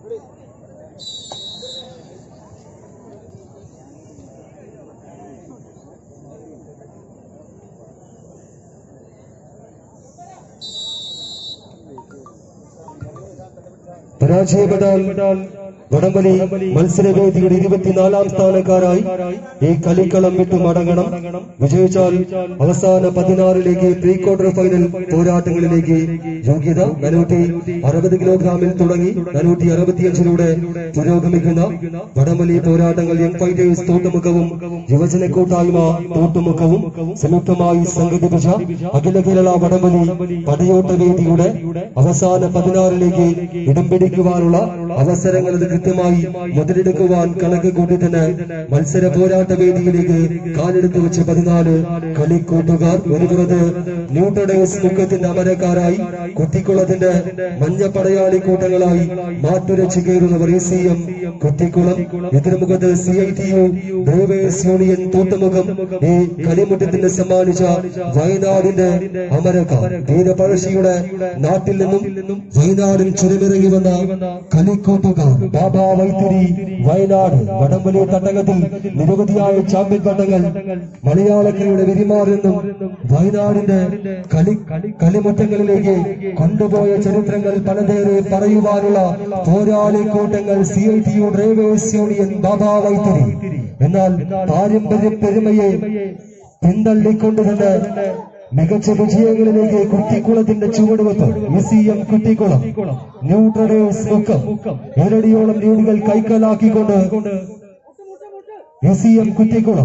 പരാജയപ്പെട്ടാൽ വടംവലി മത്സരവേദിയുടെ 24ാം സ്ഥാനക്കാരായി ഈ കളിക്കളം വിട്ടു മടങ്ങണം. വിജയിച്ചാൽ അവസാന 16ലേക്ക് പ്രീ ക്വാർട്ടർ ഫൈനൽ പോരാട്ടങ്ങളിലേക്ക് യോഗ്യത. 460 കിലോഗ്രാമിൽ തുടങ്ങി 465 പുരോഗമിക്കുന്ന വടംവലി പോരാട്ടങ്ങൾ യങ് ഫൈറ്റേഴ്സ് തോട്ടുമുഖവും യുവജന കൂട്ടായ്മ തോട്ടുമുഖവും സംയുക്തമായി സംഘടിപ്പിച്ച അഖില കേരള വടംവലി പടയോട്ട വേദിയുടെ അവസാന 16ലേക്ക് ഇടം പിടിക്കുവാനുള്ള അവസരങ്ങൾ കൃത്യമായി മുതലെടുക്കുവാൻ കണക്ക് കൂട്ടി തന്നെ മത്സര പോരാട്ട വേദിയിലേക്ക് കാലെടുത്ത് വെച്ച് 14 കളിക്കൂട്ടുകാർ. ഒരു പുറത്ത് ന്യൂട്രഡേഴ്സ് മുഖത്തിന്റെ അമരക്കാരായി കുട്ടിക്കുളത്തിന്റെ മഞ്ഞ പടയാളി കൂട്ടങ്ങളായി മാറ്റുരച്ചു കയറുന്നവർ ECM കുട്ടിക്കുളം. എതിർമുഖത്ത് CITU ഡ്രൈവേഴ്സ് യൂണിയൻ തോട്ടുമുഖം. ഈ കളിമുറ്റത്തിന് സമ്മാനിച്ച വയനാടിന്റെ അമരക്കാർ ധീരപഴശ്ശിയുടെ നാട്ടിൽ നിന്നും വയനാടിൽ ചുരമിറങ്ങി വന്ന കളിക്കൂട്ടുകാർ ബാബാ വൈത്തിരി വയനാട്. വടംവലി തട്ടകത്തിൽ നിരവധിയായ ചാമ്പ്യൻ പട്ടങ്ങൾ മലയാളക്കരയുടെ വിരിമാറിൽ വയനാടിന്റെ കളിമുറ്റങ്ങളിലേക്ക് കൊണ്ടുപോയ ചരിത്രങ്ങൾ പലതേറെ പറയുവാനുള്ള പോരാളിക്കൂട്ടങ്ങൾ CITU drivers union Baba Vythiri. എന്നാൽ പാരമ്പര്യ പെരുമയെ പിന്തള്ളിക്കൊണ്ട് തന്നെ മികച്ച വിജയങ്ങളിലേക്ക് കുട്ടിക്കുളത്തിന്റെ ചുവടുവെപ്പ്. ECM കുട്ടിക്കുളം ന്യൂട്രഡേഴ്സ് മുക്കം ഇരടിയോളം ലീഡുകൾ കൈക്കലാക്കിക്കൊണ്ട് ECM കുട്ടിക്കുളം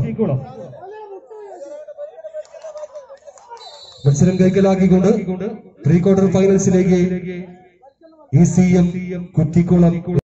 മത്സരം കൈക്കലാക്കിക്കൊണ്ട് പ്രീ ക്വാർട്ടർ ഫൈനൽസിലേക്ക് ECM കുട്ടിക്കുളം